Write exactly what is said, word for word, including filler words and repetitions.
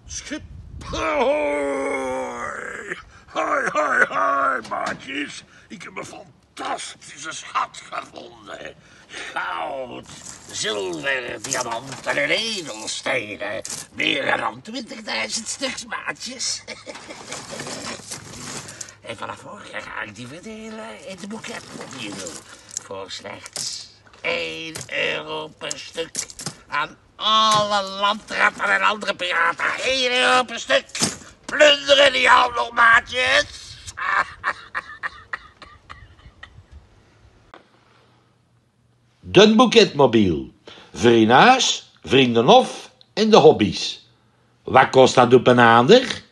Schip. Hoi, hoi, hoi, hoi, maatjes. Ik heb een fantastische schat gevonden. Goud, zilver, diamanten en edelstenen. Meer dan twintigduizend stuks, maatjes. En vanaf morgen ga ik die verdelen in de boeketmobiel. Voor slechts één euro per stuk. Aan alle landratten en andere piraten. één euro per stuk. Plunderen die handel, maatjes. De boeketmobiel. Vriend huis, vrienden of en de hobby's. Wat kost dat op een ander?